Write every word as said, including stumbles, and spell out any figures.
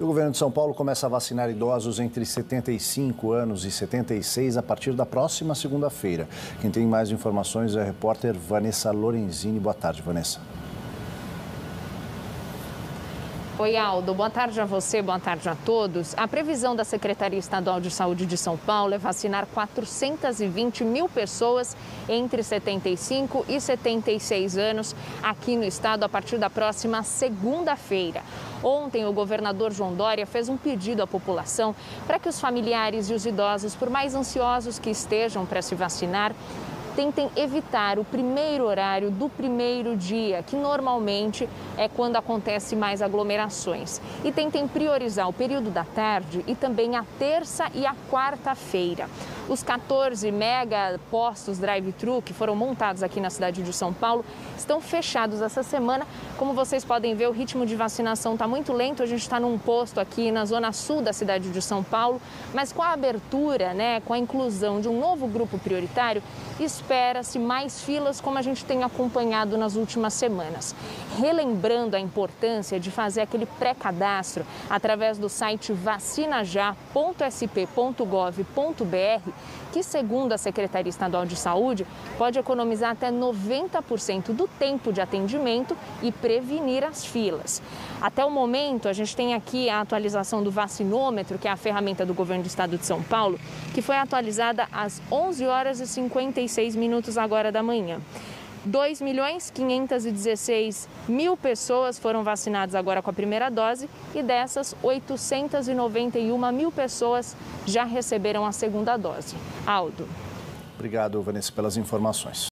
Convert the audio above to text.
O governo de São Paulo começa a vacinar idosos entre setenta e cinco anos e setenta e seis a partir da próxima segunda-feira. Quem tem mais informações é a repórter Vanessa Lorenzini. Boa tarde, Vanessa. Oi, Aldo. Boa tarde a você, boa tarde a todos. A previsão da Secretaria Estadual de Saúde de São Paulo é vacinar quatrocentas e vinte mil pessoas entre setenta e cinco e setenta e seis anos aqui no estado a partir da próxima segunda-feira. Ontem, o governador João Dória fez um pedido à população para que os familiares e os idosos, por mais ansiosos que estejam para se vacinar, tentem evitar o primeiro horário do primeiro dia, que normalmente é quando acontece mais aglomerações. E tentem priorizar o período da tarde e também a terça e a quarta-feira. Os quatorze mega postos drive-thru que foram montados aqui na cidade de São Paulo estão fechados essa semana. Como vocês podem ver, o ritmo de vacinação está muito lento. A gente está num posto aqui na zona sul da cidade de São Paulo, mas com a abertura, né, com a inclusão de um novo grupo prioritário, espera-se mais filas, como a gente tem acompanhado nas últimas semanas. Relembrando a importância de fazer aquele pré-cadastro através do site vacina já ponto s p ponto gov ponto b r, que, segundo a Secretaria Estadual de Saúde, pode economizar até noventa por cento do tempo de atendimento e prevenir as filas. Até o momento, a gente tem aqui a atualização do vacinômetro, que é a ferramenta do governo do estado de São Paulo, que foi atualizada às onze horas e cinquenta e seis minutos agora da manhã. dois milhões quinhentos e dezesseis mil pessoas foram vacinadas agora com a primeira dose e dessas, oitocentos e noventa e uma mil pessoas já receberam a segunda dose. Aldo. Obrigado, Vanessa, pelas informações.